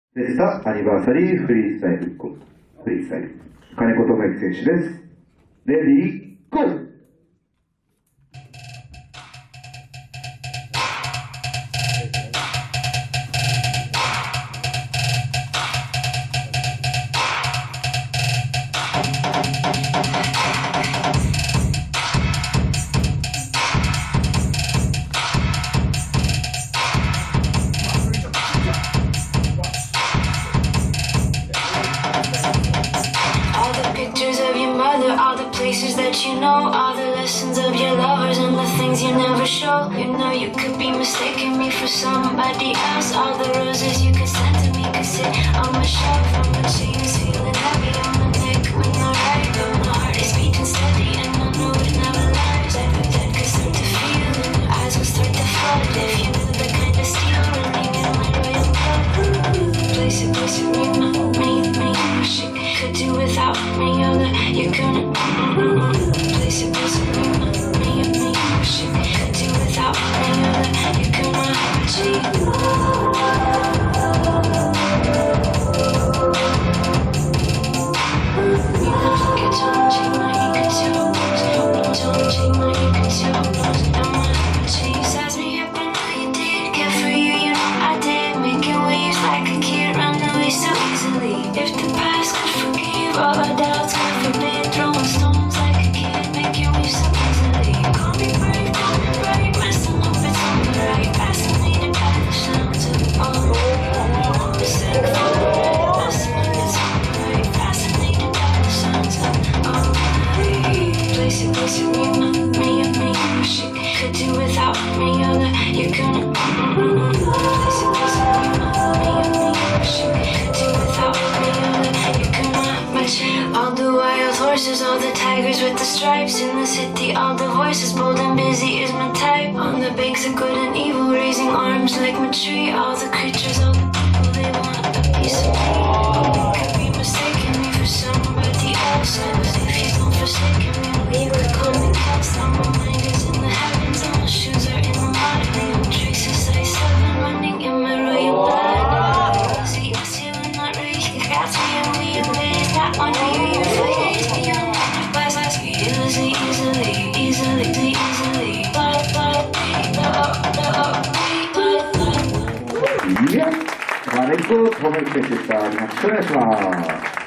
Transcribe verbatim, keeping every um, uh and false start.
フェスタアニバーサリーフリースタイルフリースタイル金子智之選手です。レディーゴー。 All the places that you know, all the lessons of your lovers and the things you never show. You know you could be mistaking me for somebody else. All the roses you could send to me could sit on my shelf. All my chains feeling heavy on my neck when I ride, but my heart is beating steady and I know it never lies. Every dead could start to feel and your eyes will start to flood. If you knew the kind of steel running in my royal blood. Place it, place it, me, me, me, wish it could do without me. All that you're gonna place it, place it, me, me, me, wish it could do without me. All that you're gonna achieve. If the past could forgive all our doubts, God forbid, throwing stones like a kid, making waves so easily. Call me brave, call me brave, messing up, it's alright. Fascinated by the sounds of all the sick fun. Messing up, it's alright. Fascinated by the sounds of all the place it, place it, me, me, me, wish it could do without me. All that you're gonna place it, place it, me, me, me, wish it could do without me. All the wild horses, all the tigers with the stripes. In the city, all the voices, bold and busy is my type. On the banks of good and evil, raising arms like my tree. All the creatures, all the people, they want a piece of me. You could be mistaking me for somebody else. But if you don't forsake me, you could call me past. All my mind is in the heavens, all my shoes are in the mud. Leaving traces, I seven running in my royal blood. See, I see when that rage gets me and we invade that one for you. Easily, easily, easily, easily. Yeah, 金子智之選手でした。よろしくお願いします。